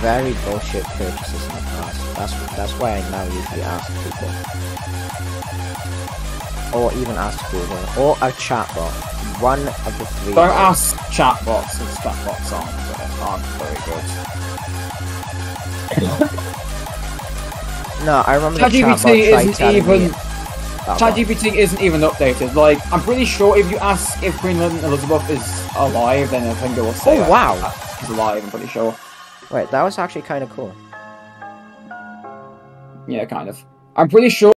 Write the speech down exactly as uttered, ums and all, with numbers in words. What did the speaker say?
very bullshit purchases in the past. That's that's why I now usually ask people. Or even ask Google. Or a chatbot. One of the three. Don't ask chatbots, as chatbots aren't, aren't very good. No, I remember the chatbot ChatGPT tried isn't telling even... me... ChatGPT isn't even updated. Like, I'm pretty sure if you ask if Queen Elizabeth is alive, then I think it will say Oh, wow. that she's alive, I'm pretty sure. Wait, that was actually kind of cool. Yeah, kind of. I'm pretty sure